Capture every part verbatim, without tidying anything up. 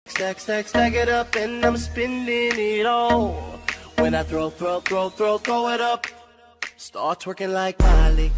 Stack, stack, stack it up and I'm spending it all. When I throw, throw, throw, throw, throw it up, start twerking like Miley.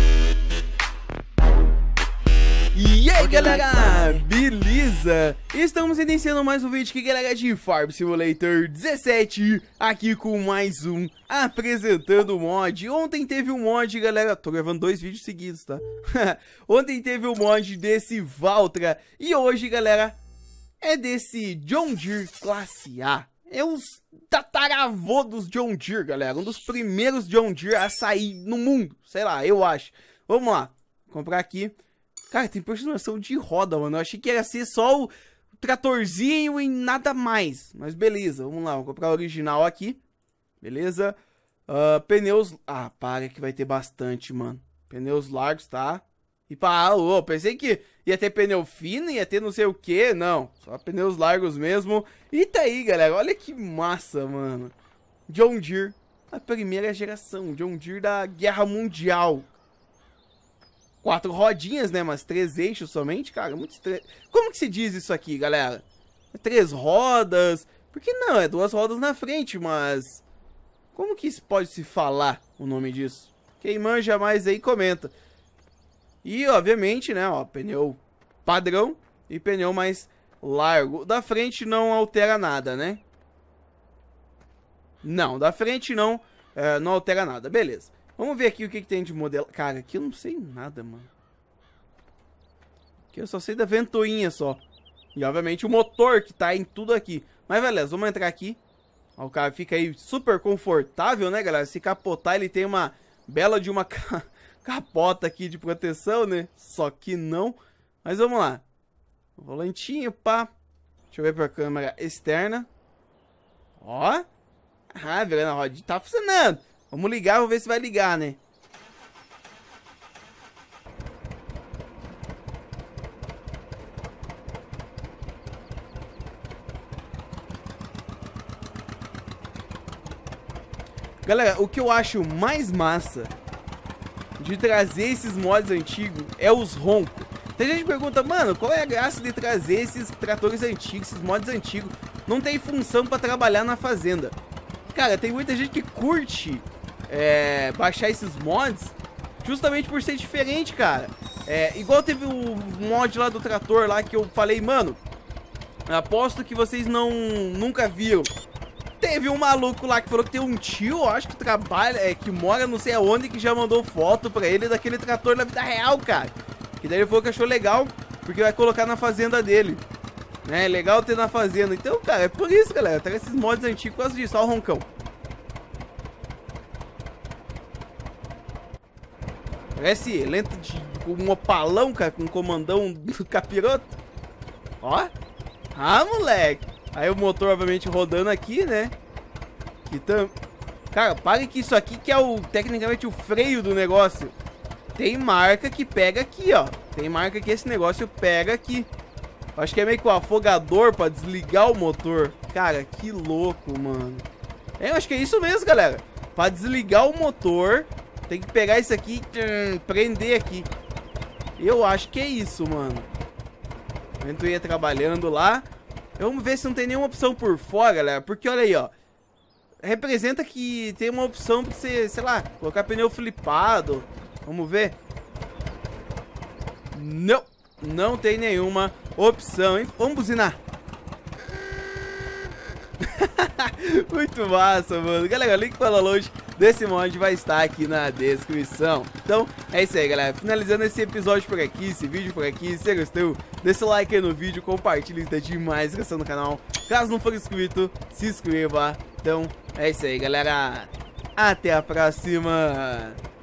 E aí galera, beleza? Estamos iniciando mais um vídeo aqui, galera, de Farm Simulator dezessete, aqui com mais um apresentando o mod. Ontem teve um mod, galera, tô gravando dois vídeos seguidos, tá? Ontem teve o um mod desse Valtra e hoje, galera, é desse John Deere Classe A. É os tataravô dos John Deere, galera, um dos primeiros John Deere a sair no mundo, sei lá, eu acho. Vamos lá, comprar aqui. Cara, tem personalização de roda, mano. Eu achei que ia ser só o tratorzinho e nada mais. Mas beleza, vamos lá. Vou comprar o original aqui. Beleza. Uh, pneus... Ah, para que vai ter bastante, mano. Pneus largos, tá? E pá, oh, pensei que ia ter pneu fino, ia ter não sei o que. Não, só pneus largos mesmo. E tá aí, galera. Olha que massa, mano. John Deere. A primeira geração. John Deere da Guerra Mundial. Quatro rodinhas, né? Mas três eixos somente, cara. Muito estranho. Como que se diz isso aqui, galera? É três rodas. Por que não? É duas rodas na frente, mas... Como que pode se falar o nome disso? Quem manja mais aí, comenta. E, obviamente, né? Ó, pneu padrão e pneu mais largo. Da frente não altera nada, né? Não, da frente não, é, não altera nada. Beleza. Vamos ver aqui o que, que tem de modelo. Cara, aqui eu não sei nada, mano. Aqui eu só sei da ventoinha só. E obviamente o motor que tá em tudo aqui. Mas beleza, vamos entrar aqui. Ó, o cara fica aí super confortável, né, galera? Se capotar, ele tem uma bela de uma ca... capota aqui de proteção, né? Só que não. Mas vamos lá. Volantinho, pá. Deixa eu ver pra câmera externa. Ó. Ah, velho, a rodinha tá funcionando. Vamos ligar, vamos ver se vai ligar, né? Galera, o que eu acho mais massa de trazer esses mods antigos é os roncos. Tem gente que pergunta, mano, qual é a graça de trazer esses tratores antigos, esses mods antigos? Não tem função pra trabalhar na fazenda. Cara, tem muita gente que curte é, baixar esses mods justamente por ser diferente, cara. É, igual teve o mod lá do trator lá que eu falei, mano, aposto que vocês não nunca viram. Teve um maluco lá que falou que tem um tio, acho que trabalha, é, que mora não sei aonde, que já mandou foto pra ele daquele trator na vida real, cara. Que daí ele falou que achou legal, porque vai colocar na fazenda dele. É legal ter na fazenda. Então, cara, é por isso, galera. Traga esses mods antigos por causa disso. Olha o roncão. Parece lento de um opalão, cara, com um comandão do capiroto. Ó. Ah, moleque. Aí o motor, obviamente, rodando aqui, né? Que tam... Cara, pare que isso aqui que é o, tecnicamente, o freio do negócio. Tem marca que pega aqui, ó. Tem marca que esse negócio pega aqui. Acho que é meio que o afogador pra desligar o motor. Cara, que louco, mano. É, eu acho que é isso mesmo, galera. Pra desligar o motor, tem que pegar isso aqui e prender aqui. Eu acho que é isso, mano. A gente ia trabalhando lá. Vamos ver se não tem nenhuma opção por fora, galera. Porque olha aí, ó. Representa que tem uma opção pra você, sei lá, colocar pneu flipado. Vamos ver. Não. Não tem nenhuma opção, hein? Vamos buzinar. Muito massa, mano. Galera, o link para o download desse mod vai estar aqui na descrição. Então, é isso aí, galera. Finalizando esse episódio por aqui, esse vídeo por aqui. Se você gostou, deixa o like aí no vídeo, compartilha, isso demais inscrição no canal. Caso não for inscrito, se inscreva. Então, é isso aí, galera. Até a próxima.